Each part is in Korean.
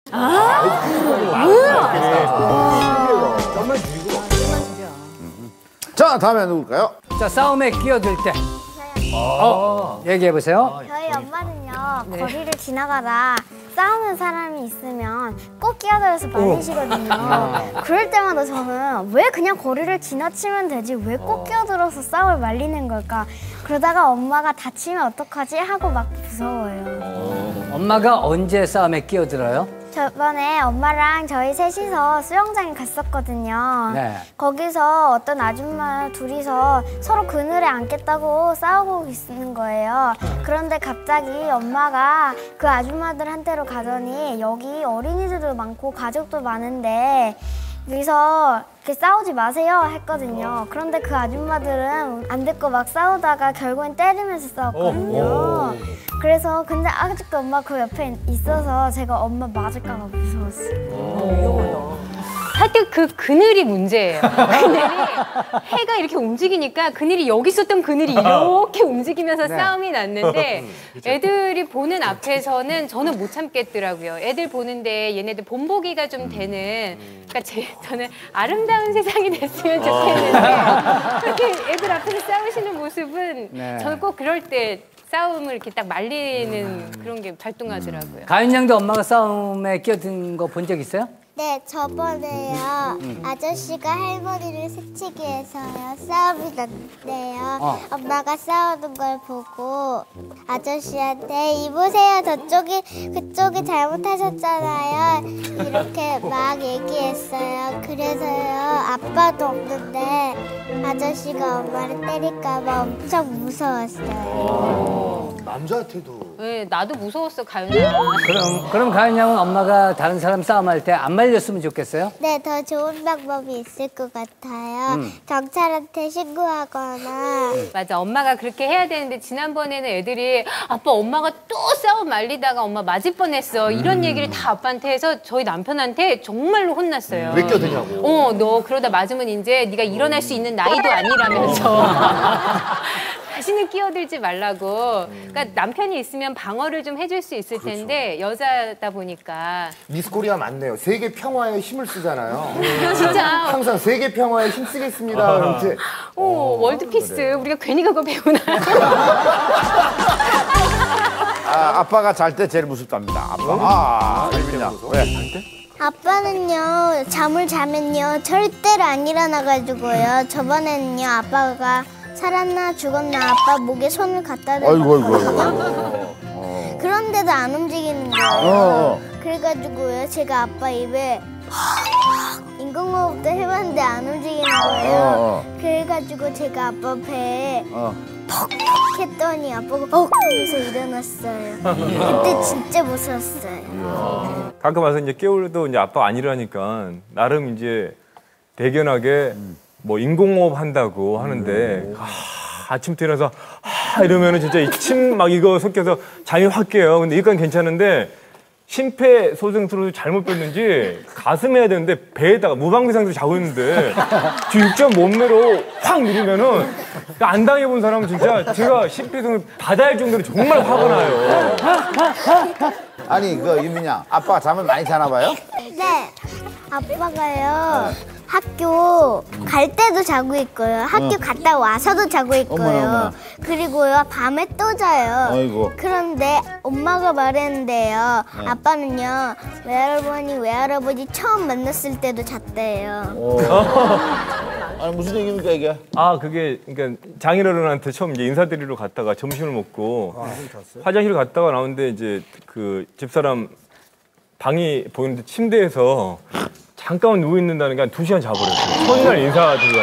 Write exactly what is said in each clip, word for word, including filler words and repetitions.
아, 뭐야? 정말 주의고. 자, 다음에 누굴까요? 자, 싸움에 끼어들 때. 어, 얘기해보세요. 저희 엄마는요, 네. 거리를 지나가다 싸우는 사람이 있으면 꼭 끼어들어서 말리시거든요. 그럴 때마다 저는 왜 그냥 거리를 지나치면 되지? 왜 꼭 끼어들어서 싸움을 말리는 걸까? 그러다가 엄마가 다치면 어떡하지? 하고 막 무서워요. 어. 엄마가 언제 싸움에 끼어들어요? 저번에 엄마랑 저희 셋이서 수영장에 갔었거든요. 네. 거기서 어떤 아줌마 둘이서 서로 그늘에 앉겠다고 싸우고 있는 거예요. 그런데 갑자기 엄마가 그 아줌마들한테로 가더니 여기 어린이들도 많고 가족도 많은데 여기서 이렇게 싸우지 마세요 했거든요. 그런데 그 아줌마들은 안 듣고 막 싸우다가 결국엔 때리면서 싸웠거든요. 그래서 근데 아직도 엄마 그 옆에 있어서 제가 엄마 맞을까 봐 무서웠어요. 하여튼 그 그늘이 문제예요. 그늘이 해가 이렇게 움직이니까 그늘이 여기 있었던 그늘이 이렇게 움직이면서 네. 싸움이 났는데 애들이 보는 앞에서는 저는 못 참겠더라고요. 애들 보는데 얘네들 본보기가 좀 되는 그러니까 제, 저는 아름다운 세상이 됐으면 좋겠는데 그렇게 애들 앞에서 싸우시는 모습은 네. 저는 꼭 그럴 때 싸움을 이렇게 딱 말리는 음. 그런 게 발동하더라고요. 가인 양도 엄마가 싸움에 끼어든 거 본 적 있어요? 네, 저번에요. 음. 아저씨가 할머니를 스치기 해서요. 싸움이 났는데요. 어. 엄마가 싸우는 걸 보고 아저씨한테 이보세요. 저쪽이, 그쪽이 잘못하셨잖아요. 이렇게 막 얘기했어요. 그래서요. 아빠도 없는데 아저씨가 엄마를 때릴까 봐 엄청 무서웠어요. 어. 남자한테도. 네, 나도 무서웠어, 가윤아. 그럼, 그럼 가인 양은 엄마가 다른 사람 싸움할 때 안 말렸으면 좋겠어요? 네, 더 좋은 방법이 있을 것 같아요. 음. 경찰한테 신고하거나. 맞아, 엄마가 그렇게 해야 되는데 지난번에는 애들이 아빠 엄마가 또 싸움 말리다가 엄마 맞을 뻔했어. 이런 음. 얘기를 다 아빠한테 해서 저희 남편한테 정말로 혼났어요. 왜 껴드냐고. 어, 너 그러다 맞으면 이제 네가 일어날 수 있는 나이도 아니라면서. 다시는 끼어들지 말라고. 그러니까 남편이 있으면 방어를 좀 해줄 수 있을 그렇죠. 텐데 여자다 보니까. 미스 코리아 맞네요. 세계 평화에 힘을 쓰잖아요. 진짜. 항상 세계 평화에 힘쓰겠습니다. 그런지. 어, 월드피스. 그래. 우리가 괜히 그거 배우나. 아, 아빠가 잘 때 제일 무섭답니다. 아빠. 아, 일빈이야. 왜? 아빠는요, 잠을 자면요, 절대로 안 일어나가지고요. 저번에는요, 아빠가 살았나 죽었나 아빠 목에 손을 갖다 대거든요. 그런데도 안 움직이는 거예요. 어, 어. 그래가지고요, 제가 아빠 입에 인공호흡도 해봤는데 안 움직이는 거예요. 어, 어. 그래가지고 제가 아빠 배에 어. 퍽 했더니 아빠가 퍽 하면서 일어났어요. 그때 진짜 무서웠어요. 가끔 와서 이제 깨울도 이제 아빠 안 일어나니까 나름 이제 대견하게 음. 뭐 인공호흡 한다고 하는데 아, 아침부터 일어나서 아 이러면은 진짜 침 막 이거 섞여서 잠이 확 깨요. 근데 이건 괜찮은데 심폐소생술을 잘못 뺐는지 가슴에 해야 되는데 배에다가 무방비상도 자고 있는데 진짜 몸매로 확 누르면은 안 당해본 사람은 진짜 제가 심폐소생술 받아야 할 정도로 정말 화가 나요. 아니 그 윤민양 아빠가 잠을 많이 자나 봐요? 네, 아빠가요. 학교 갈 때도 자고 있고요. 학교 어. 갔다 와서도 자고 있고요. 어머나, 어머나. 그리고요 밤에 또 자요. 아이고. 그런데 엄마가 말했는데요. 네. 아빠는요 외할머니 외할아버지 처음 만났을 때도 잤대요. 아니 무슨 얘기입니까 이게? 아 그게 그러니까 장인어른한테 처음 이제 인사드리러 갔다가 점심을 먹고 아, 화장실 갔다가 나오는데 이제 그 집사람 방이 보이는데 침대에서 잠깐 누워 있는다는 게 한 두 시간 자버렸어요. 첫날 인사드리러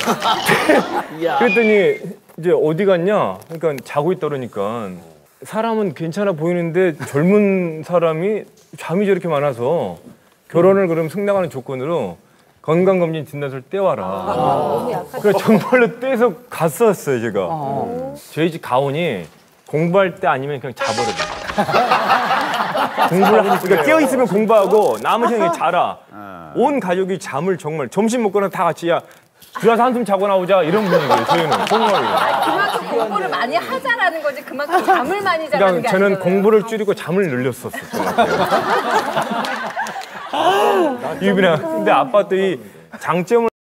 갔나. 그랬더니 이제 어디 갔냐? 그러니까 자고 있다 그러니까 사람은 괜찮아 보이는데 젊은 사람이 잠이 저렇게 많아서 결혼을 그럼 승낙하는 조건으로 건강검진 진단서를 떼와라. 아, 그래서 정말로 떼서 갔었어요 제가. 아. 저희 집 가온이 공부할 때 아니면 그냥 자버려요. 공부를 하, 그러니까 깨어 있으면 공부하고 남은 시간에 자라. 온 가족이 잠을 정말 점심 먹거나 다 같이 야 들어와서 한숨 자고 나오자 이런 분위기예요. 저희는 정말로. 그만큼 공부를 많이 하자라는 거지 그만큼 잠을 많이 자라는 게 아니잖아요. 저는 공부를 줄이고 잠을 늘렸었어요. 유빈아. 근데 아빠 또 이 장점을